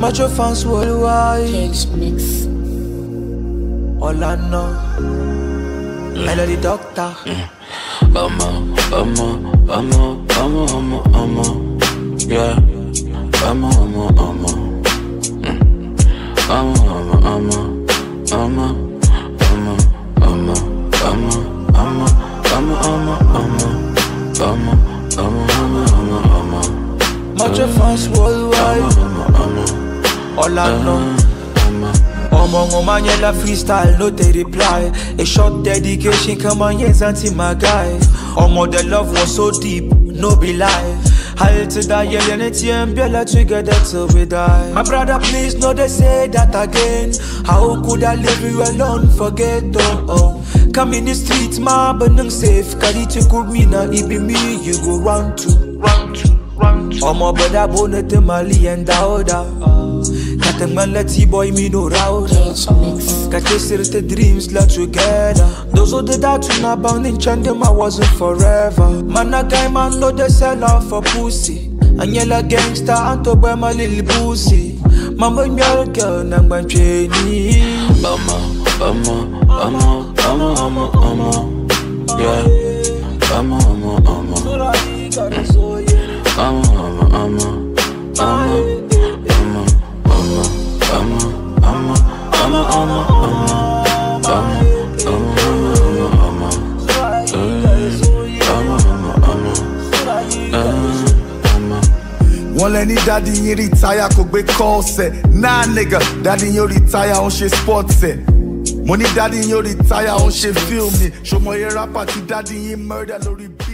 Macho fans worldwide. Cage mix. All I know. Melody Doctor. Yeah. Macho fans worldwide. All I know. Omo man yella freestyle, no they reply. A short dedication, come on, yes, auntie my guy. Omo the love was so deep, no be lie. I'll to die, yelling at you and Bella together till we die. My brother, please, no they say that again. How could I leave you alone? Forget, oh. Come in the streets, ma, but no safe. Carry to cook me now, it be me, you go round two. Omo brother, bonnet, Mali and Dauda. Man, let boy me no route. Got the dreams left together. Those who did that to not bound in Chandem, I wasn't forever. Man, a guy man know they sell off for pussy. And yellow gangster and to buy my little pussy. Mama, your girl, and my trainee. Wọ́n lẹ́ni daddy yín retire kò gbé call set. Nah nigga, daddy yín retire on ṣe sports set. Mo ní daddy yín retire on ṣe film ni. Ṣọmọ yẹn rapper ti daddy yín murder lórí beat.